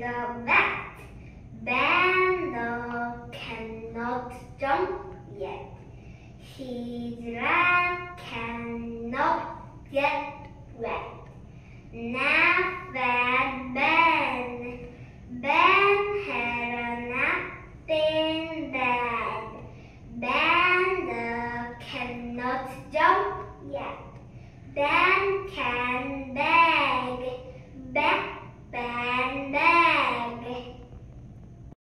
the vet. Bender cannot jump yet. His leg cannot get wet. Now that